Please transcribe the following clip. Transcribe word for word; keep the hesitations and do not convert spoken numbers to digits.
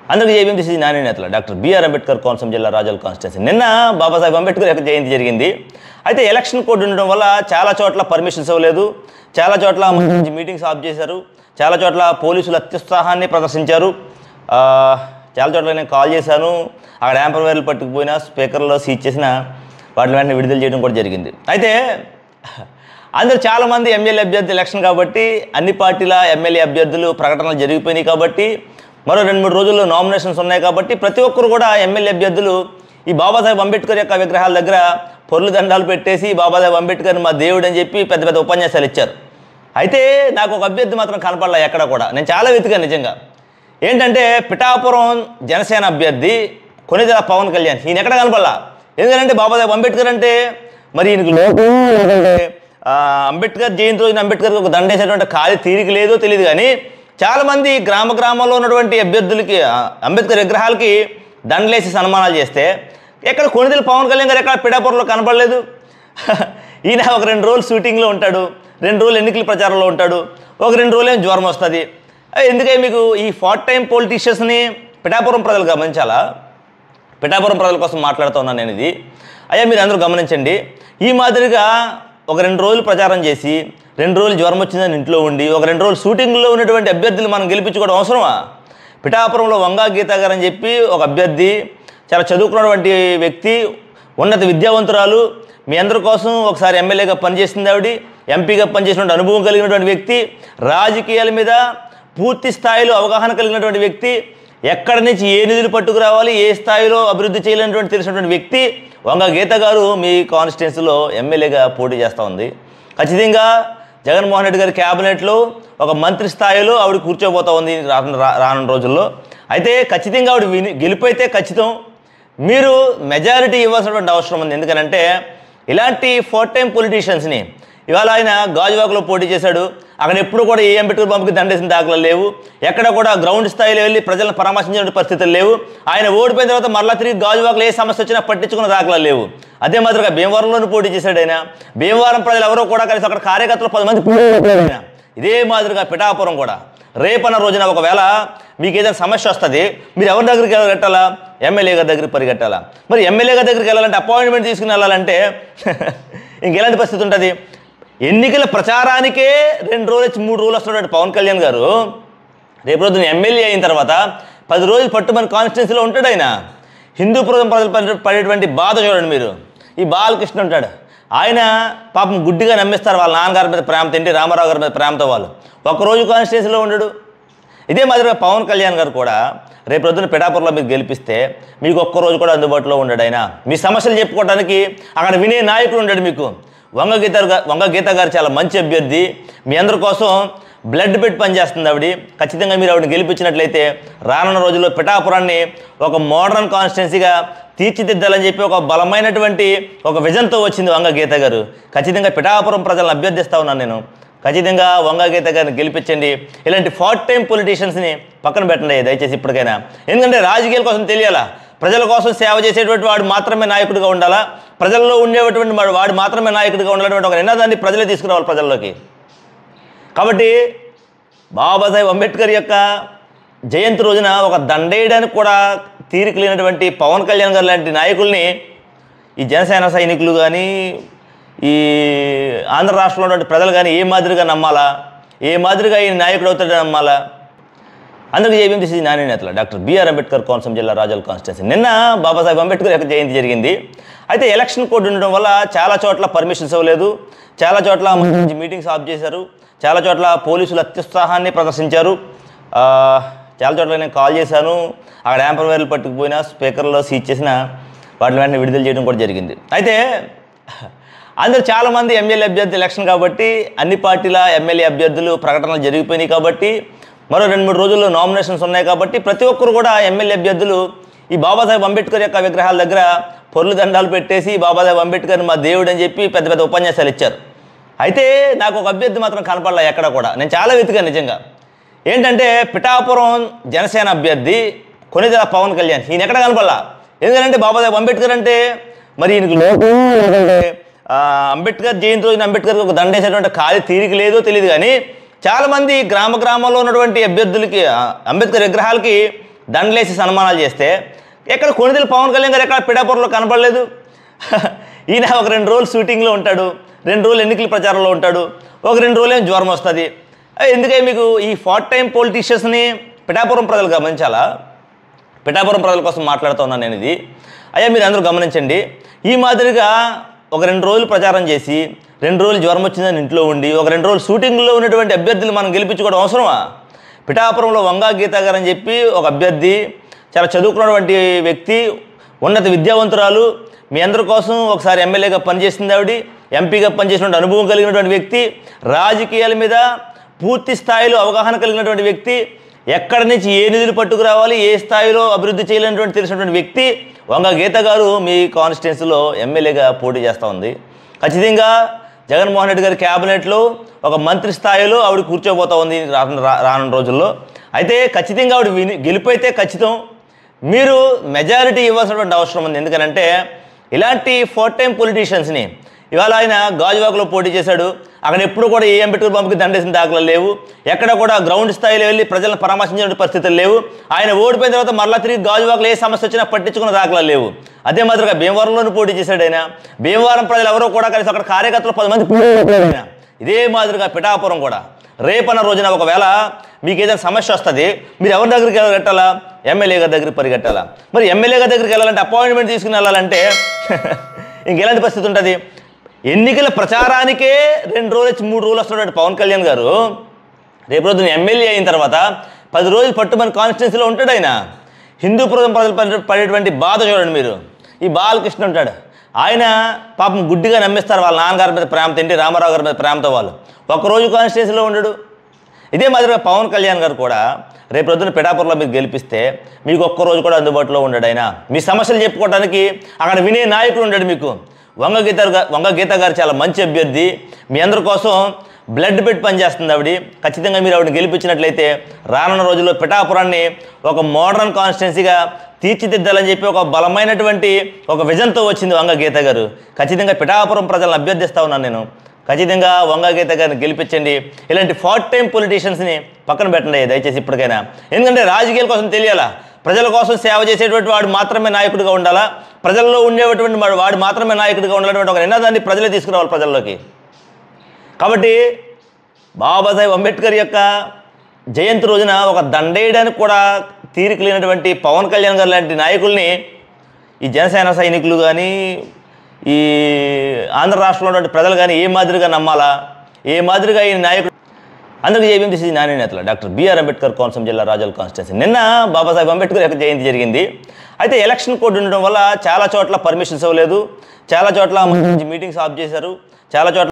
అందరికీ Jai Bhim. This is Nani నేతల doctor BR Ambedkar Konaseema జిల్లా రాజోల్ కాన్స్టిట్యున్సీ. నిన్న బాబాసాహెబ్ అంబేద్కర్ యొక్క జయంతి జరిగింది. అయితే ఎలక్షన్ కోడ్ ఉండడం వల్ల చాలా చోట్ల పర్మిషన్స్ ఇవ్వలేదు, చాలా చోట్ల మంచి మీటింగ్స్ ఆఫ్ చేశారు, చాలా చోట్ల పోలీసులు అత్యుత్సాహాన్ని ప్రదర్శించారు. చాలా చోట్ల నేను కాల్ చేశాను, అక్కడ యాంపర్వేర్లు పట్టుకుపోయినా స్పీకర్లో సీజ్ చేసిన వాటిని వెంటనే విడుదల చేయడం కూడా జరిగింది. అయితే అందరూ చాలామంది ఎమ్మెల్యే అభ్యర్థి ఎలక్షన్ కాబట్టి అన్ని పార్టీల ఎమ్మెల్యే అభ్యర్థులు ప్రకటనలు జరిగిపోయినాయి కాబట్టి మరో రెండు మూడు రోజుల్లో నామినేషన్స్ ఉన్నాయి కాబట్టి ప్రతి ఒక్కరు కూడా ఎమ్మెల్యే అభ్యర్థులు ఈ బాబాసాహెబ్ అంబేద్కర్ యొక్క విగ్రహాల దగ్గర పొర్లు దండాలు పెట్టేసి బాబాసాహెబ్ అంబేద్కర్ మా దేవుడు అని చెప్పి పెద్ద పెద్ద ఉపన్యాసాలు ఇచ్చారు. అయితే నాకు ఒక అభ్యర్థి మాత్రం కనపడలే ఎక్కడ కూడా. నేను చాలా వెతికాను నిజంగా. ఏంటంటే పిఠాపురం జనసేన అభ్యర్థి కొనిదెల పవన్ కళ్యాణ్, ఈయన ఎక్కడ కనపడలా. ఎందుకంటే బాబాసాహెబ్ అంబేద్కర్ అంటే మరి ఈయనకు లోటు, అంబేద్కర్ జయంతి రోజున అంబేద్కర్కి ఒక దండేసేటువంటి ఖాళీ తీరిక లేదో తెలియదు. కానీ చాలామంది గ్రామ గ్రామంలో ఉన్నటువంటి అభ్యర్థులకి అంబేద్కర్ విగ్రహాలకి దండలేసి సన్మానాలు చేస్తే ఎక్కడ కొనిదెల పవన్ కళ్యాణ్ గారు ఎక్కడ పిఠాపురంలో కనపడలేదు. ఈయన ఒక రెండు రోజులు షూటింగ్లో ఉంటాడు, రెండు రోజులు ఎన్నికల ప్రచారంలో ఉంటాడు, ఒక రెండు రోజులు ఏం జ్వరం వస్తుంది. ఎందుకే మీకు ఈ ఫార్ట్ టైం పొలిటీషియన్స్ని పిఠాపురం ప్రజలు గమనించాలా? పిఠాపురం ప్రజల కోసం మాట్లాడుతూ ఉన్నాను నేను. ఇది అయ్యా మీరు అందరూ గమనించండి. ఈ మాదిరిగా ఒక రెండు రోజులు ప్రచారం చేసి రెండు రోజులు జ్వరం వచ్చిందని ఇంట్లో ఉండి ఒక రెండు రోజులు షూటింగ్లో ఉన్నటువంటి అభ్యర్థులు మనం గెలిపించుకోవడం అవసరమా? పిఠాపురంలో వంగా గీత గారు అని చెప్పి ఒక అభ్యర్థి, చాలా చదువుకున్నటువంటి వ్యక్తి, ఉన్నత విద్యావంతురాలు, మీ అందరి కోసం ఒకసారి ఎమ్మెల్యేగా పనిచేసింది ఆవిడ, ఎంపీగా పనిచేసినటువంటి అనుభవం కలిగినటువంటి వ్యక్తి, రాజకీయాల మీద పూర్తి స్థాయిలో అవగాహన కలిగినటువంటి వ్యక్తి, ఎక్కడి నుంచి ఏ నిధులు పట్టుకురావాలి, ఏ స్థాయిలో అభివృద్ధి చేయాలనేటువంటి తెలిసినటువంటి వ్యక్తి వంగ గీత గారు మీ కాన్స్టిట్యున్సీలో ఎమ్మెల్యేగా పోటీ చేస్తూ ఉంది. ఖచ్చితంగా జగన్మోహన్ రెడ్డి గారి క్యాబినెట్లో ఒక మంత్రి స్థాయిలో ఆవిడ కూర్చోబోతూ ఉంది రాను రానున్న రోజుల్లో. అయితే ఖచ్చితంగా ఆవిడ విని గెలిపైతే ఖచ్చితం మీరు మెజారిటీ ఇవ్వాల్సినటువంటి అవసరం ఉంది. ఎందుకనంటే ఇలాంటి ఫోర్ టైం పొలిటీషియన్స్ని ఇవాళ ఆయన గాజువాకలో పోటీ చేశాడు, అక్కడ ఎప్పుడు కూడా ఏ అంబేద్కర్ బొమ్మకి దండేసిన దాఖలు లేవు, ఎక్కడ కూడా గ్రౌండ్ స్థాయిలో వెళ్ళి ప్రజలను పరామర్శించిన పరిస్థితులు లేవు. ఆయన ఓడిపోయిన తర్వాత మరలా తిరిగి గాజువాకలో ఏ సమస్య వచ్చినా పట్టించుకున్న దాఖలు లేవు. అదే మాదిరిగా భీమవరంలోనూ పోటీ చేశాడు ఆయన. భీమవరం ప్రజలు ఎవరో కూడా కలిసి అక్కడ కార్యకర్తలు పది మంది ఆయన. ఇదే మాదిరిగా పిఠాపురం కూడా రేపన్న రోజున ఒకవేళ మీకు ఏదైనా సమస్య వస్తుంది, మీరు ఎవరి దగ్గరికి వెళ్ళగట్టాలా? ఎమ్మెల్యే గారి దగ్గరికి పరిగెట్టాలా? మరి ఎమ్మెల్యే గారి దగ్గరికి వెళ్ళాలంటే అపాయింట్మెంట్ తీసుకుని వెళ్ళాలంటే ఇంకెలాంటి పరిస్థితి ఉంటుంది? ఎన్నికల ప్రచారానికే రెండు రోజులు మూడు రోజులు వస్తున్నటువంటి పవన్ కళ్యాణ్ గారు రేపు రోజున ఎమ్మెల్యే అయిన తర్వాత పది రోజులు పట్టుమని కాన్స్టిట్యున్సీలో ఉంటాడు. ఆయన హిందూపురం ప్రజలు పడేటువంటి బాధ చూడండి మీరు. ఈ బాలకృష్ణ ఉంటాడు, ఆయన పాపం గుడ్డిగా నమ్మిస్తారు వాళ్ళ నాన్నగారి మీద ప్రేమతో, ఎన్టీ రామారావు గారి మీద ప్రేమతో వాళ్ళు ఒక్కరోజు కాన్స్టిట్యున్సీలో ఉండడు. ఇదే మాదిరిగా పవన్ కళ్యాణ్ గారు కూడా రేపు రోజున పిఠాపురంలో మీరు గెలిపిస్తే మీకు ఒక్కరోజు కూడా అందుబాటులో ఉండడు. ఆయన మీ సమస్యలు చెప్పుకోవడానికి అక్కడ వినే నాయకుడు ఉండడు. మీకు వంగ గీత వంగ గీత గారు చాలా మంచి అభ్యర్థి, మీ అందరి కోసం బ్లడ్ పెట్టి పనిచేస్తుంది ఆవిడ. ఖచ్చితంగా మీరు ఆవిడని గెలిపించినట్లయితే రానున్న రోజుల్లో పిఠాపురాన్ని ఒక మోడర్న్ కాన్స్టిట్యున్సీగా తీర్చిదిద్దాలని చెప్పి ఒక బలమైనటువంటి ఒక విజన్తో వచ్చింది వంగ గీత గారు. ఖచ్చితంగా పిఠాపురం ప్రజలను అభ్యర్థిస్తూ ఉన్నాను నేను. ఖచ్చితంగా వంగ గీత గారిని గెలిపించండి. ఇలాంటి ఫార్ట్ టైం పొలిటీషియన్స్ని పక్కన పెట్టండి దయచేసి ఇప్పటికైనా. ఎందుకంటే రాజకీయాల కోసం తెలియాలా, ప్రజల కోసం సేవ చేసేటువంటి వాడు మాత్రమే నాయకుడిగా ఉండాలా, ప్రజల్లో ఉండేటువంటి వాడు మాత్రమే నాయకుడిగా ఉండాలనేటువంటి ఒక నినాదాన్ని ప్రజలే తీసుకురావాలి ప్రజల్లోకి. కాబట్టి బాబాసాహెబ్ అంబేద్కర్ యొక్క జయంతి రోజున ఒక దండేయడానికి కూడా తీరిక లేనటువంటి పవన్ కళ్యాణ్ గారు లాంటి నాయకుల్ని ఈ జనసేన సైనికులు కానీ ఈ ఆంధ్ర రాష్ట్రంలో ఉన్నటువంటి ప్రజలు కానీ ఏ మాదిరిగా నమ్మాలా, ఏ మాదిరిగా ఈ నాయకుడు అవుతాడని నమ్మాలా? అందరికీ జైభీం. దిస్ ఇస్ నాని నేతల డాక్టర్ బిఆర్ అంబేద్కర్ కోనసీమ జిల్లా రాజోల్ కాన్స్టిట్యున్సీ. నిన్న బాబాసాహెబ్ అంబేద్కర్ యొక్క జయంతి జరిగింది. అయితే ఎలక్షన్ కోడ్ ఉండడం వల్ల చాలా చోట్ల పర్మిషన్స్ ఇవ్వలేదు, చాలా చోట్ల మంచి మీటింగ్స్ ఆఫ్ చేశారు, చాలా చోట్ల పోలీసులు అత్యుత్సాహాన్ని ప్రదర్శించారు. చాలా చోట్ల నేను కాల్ చేశాను, అక్కడ యాంపర్వేర్లు పట్టుకుపోయినా స్పీకర్లో సీజ్ చేసిన వాటిని వెంటనే విడుదల చేయడం కూడా జరిగింది. అయితే అందరూ చాలామంది ఎమ్మెల్యే అభ్యర్థి ఎలక్షన్ కాబట్టి అన్ని పార్టీల ఎమ్మెల్యే అభ్యర్థులు ప్రకటనలు జరిగిపోయినాయి కాబట్టి మరో రెండు మూడు రోజుల్లో నామినేషన్స్ ఉన్నాయి కాబట్టి ప్రతి ఒక్కరు కూడా ఎమ్మెల్యే అభ్యర్థులు ఈ బాబాసాహెబ్ అంబేద్కర్ యొక్క విగ్రహాల దగ్గర పొర్లు దండాలు పెట్టేసి బాబాసాహెబ్ అంబేద్కర్ మా దేవుడు అని చెప్పి పెద్ద పెద్ద ఉపన్యాసాలు ఇచ్చారు. అయితే నాకు ఒక అభ్యర్థి మాత్రం కనపడలే ఎక్కడ కూడా. నేను చాలా వెతికాను నిజంగా. ఏంటంటే పిఠాపురం జనసేన అభ్యర్థి కొనిదెల పవన్ కళ్యాణ్, ఈయన ఎక్కడ కనపడలా. ఎందుకంటే బాబాసాహెబ్ అంబేద్కర్ అంటే మరి ఈయనకు లోటు, అంబేద్కర్ జయంతి రోజున అంబేద్కర్కి ఒక దండేసేటువంటి ఖాళీ తీరిక లేదో తెలియదు. కానీ చాలామంది గ్రామ గ్రామంలో ఉన్నటువంటి అభ్యర్థులకి అంబేద్కర్ విగ్రహాలకి దండలేసి సన్మానాలు చేస్తే ఎక్కడ కొణిదెల పవన్ కళ్యాణ్ గారు ఎక్కడ పిఠాపురంలో కనపడలేదు. ఈయన ఒక రెండు రోజులు షూటింగ్లో ఉంటాడు, రెండు రోజులు ఎన్నికల ప్రచారంలో ఉంటాడు, ఒక రెండు రోజులు ఏం జ్వరం వస్తుంది. ఎందుకే మీకు ఈ ఫార్ట్ టైం పొలిటీషియన్స్ని పిఠాపురం ప్రజలు గమనించాలా? పిఠాపురం ప్రజల కోసం మాట్లాడుతూ ఉన్నాను నేను. ఇది అయ్యా మీరు అందరూ గమనించండి. ఈ మాదిరిగా ఒక రెండు రోజులు ప్రచారం చేసి రెండు రోజులు జ్వరం వచ్చిందని ఇంట్లో ఉండి ఒక రెండు రోజులు షూటింగ్లో ఉన్నటువంటి అభ్యర్థులు మనం గెలిపించుకోవడం అవసరమా? పిఠాపురంలో వంగా గీత గారు అని చెప్పి ఒక అభ్యర్థి, చాలా చదువుకున్నటువంటి వ్యక్తి, ఉన్నత విద్యావంతురాలు, మీ అందరి కోసం ఒకసారి ఎమ్మెల్యేగా పనిచేసింది ఆవిడ, ఎంపీగా పనిచేసినటువంటి అనుభవం కలిగినటువంటి వ్యక్తి, రాజకీయాల మీద పూర్తి స్థాయిలో అవగాహన కలిగినటువంటి వ్యక్తి, ఎక్కడి నుంచి ఏ నిధులు పట్టుకురావాలి, ఏ స్థాయిలో అభివృద్ధి చేయాలనేటువంటి తెలిసినటువంటి వ్యక్తి వంగ గీత గారు మీ కాన్స్టిట్యున్సీలో ఎమ్మెల్యేగా పోటీ చేస్తూ ఉంది. ఖచ్చితంగా జగన్మోహన్ రెడ్డి గారి క్యాబినెట్లో ఒక మంత్రి స్థాయిలో ఆవిడ కూర్చోబోతూ ఉంది రానున్న రోజుల్లో. అయితే ఖచ్చితంగా ఆవిడ విని గెలిపైతే ఖచ్చితం. మీరు మెజారిటీ ఇవ్వాల్సినటువంటి అవసరం ఉంది. ఎందుకనంటే ఇలాంటి ఫోర్ టైం పొలిటీషియన్స్ని ఇవాళ ఆయన గాజువాకలో పోటీ చేశాడు. అక్కడ ఎప్పుడు కూడా ఏ అంబేద్కర్ బాబుకి దండేసిన దాఖలు లేవు. ఎక్కడ కూడా గ్రౌండ్ స్థాయిలో వెళ్ళి ప్రజలను పరామర్శించిన పరిస్థితులు లేవు. ఆయన ఓడిపోయిన తర్వాత మరలా తిరిగి గాజువాకలో ఏ సమస్య వచ్చినా పట్టించుకున్న దాఖలు లేవు. అదే మాదిరిగా భీమవరంలోనూ పోటీ చేశాడు ఆయన. భీమవరం ప్రజలు ఎవరో కూడా కలిసి అక్కడ కార్యకర్తలు పది మంది ఆయన. ఇదే మాదిరిగా పిఠాపురం కూడా రేపన్న రోజున ఒకవేళ మీకు ఏదైనా సమస్య వస్తుంది, మీరు ఎవరి దగ్గరికి వెళ్ళగట్టాలా? ఎమ్మెల్యే గారి దగ్గరికి పరిగెట్టాలా? మరి ఎమ్మెల్యే గారి దగ్గరికి వెళ్ళాలంటే అపాయింట్మెంట్ తీసుకుని వెళ్ళాలంటే ఇంకెలాంటి పరిస్థితి ఉంటుంది? ఎన్నికల ప్రచారానికే రెండు రోజులు మూడు రోజులు వస్తున్నటువంటి పవన్ కళ్యాణ్ గారు రేపు రోజున ఎమ్మెల్యే అయిన తర్వాత పది రోజులు పట్టుమని కాన్స్టిట్యున్సీలో ఉంటాడు ఆయన. హిందూపురం ప్రజలు పడేటువంటి బాధ చూడండి మీరు. ఈ బాలకృష్ణ ఉంటాడు, ఆయన పాపం గుడ్డిగా నమ్మిస్తారు వాళ్ళ నాన్నగారి మీద ప్రేమతో, ఎన్టీ రామారావు గారి మీద ప్రేమతో వాళ్ళు ఒక్కరోజు కాన్స్టిట్యున్సీలో ఉండడు. ఇదే మాదిరిగా పవన్ కళ్యాణ్ గారు కూడా రేపు రోజున పిఠాపురంలో మీరు గెలిపిస్తే మీకు ఒక్కరోజు కూడా అందుబాటులో ఉండడు. ఆయన మీ సమస్యలు చెప్పుకోవడానికి అక్కడ వినే నాయకుడు ఉండడు మీకు. వంగ గీత వంగ గీత గారు చాలా మంచి అభ్యర్థి, మీ అందరి కోసం బ్లడ్ పెట్టి పనిచేస్తుంది ఆవిడ. ఖచ్చితంగా మీరు ఆవిడని గెలిపించినట్లయితే రానున్న రోజుల్లో పిఠాపురాన్ని ఒక మోడర్న్ కాన్స్టిట్యున్సీగా తీర్చిదిద్దాలని చెప్పి ఒక బలమైనటువంటి ఒక విజన్తో వచ్చింది వంగ గీత గారు. ఖచ్చితంగా పిఠాపురం ప్రజలను అభ్యర్థిస్తూ ఉన్నాను నేను. ఖచ్చితంగా వంగ గీత గారిని గెలిపించండి. ఇలాంటి ఫార్ట్ టైం పొలిటీషియన్స్ని పక్కన పెట్టండి దయచేసి ఇప్పటికైనా. ఎందుకంటే రాజకీయాల కోసం తెలియాలా, ప్రజల కోసం సేవ చేసేటువంటి వాడు మాత్రమే నాయకుడిగా ఉండాలా, ప్రజల్లో ఉండేటువంటి వాడు మాత్రమే నాయకుడిగా ఉండాలనేటువంటి ఒక నినాదాన్ని ప్రజలే తీసుకురావాలి ప్రజల్లోకి. కాబట్టి బాబాసాహెబ్ అంబేద్కర్ యొక్క జయంతి రోజున ఒక దండేయడానికి కూడా తీరిక లేనటువంటి పవన్ కళ్యాణ్ గారు లాంటి నాయకుల్ని ఈ జనసేన సైనికులు కానీ ఈ ఆంధ్ర రాష్ట్రంలో ఉన్నటువంటి ప్రజలు కానీ ఏ మాదిరిగా నమ్మాలా, ఏ మాదిరిగా ఈ నాయకుడు. అందరికీ జేబీఎం దిస్ ఇస్ నాని నేతల డాక్టర్ బిఆర్ అంబేద్కర్ కోనసీమ జిల్లా రాజోల్ కాన్స్టిట్యున్సీ. నిన్న బాబాసాహెబ్ అంబేద్కర్ యొక్క జయంతి జరిగింది. అయితే ఎలక్షన్ కోడ్ ఉండడం వల్ల చాలా చోట్ల పర్మిషన్స్ ఇవ్వలేదు, చాలా చోట్ల మీటింగ్స్ ఆఫ్ చేశారు, చాలా చోట్ల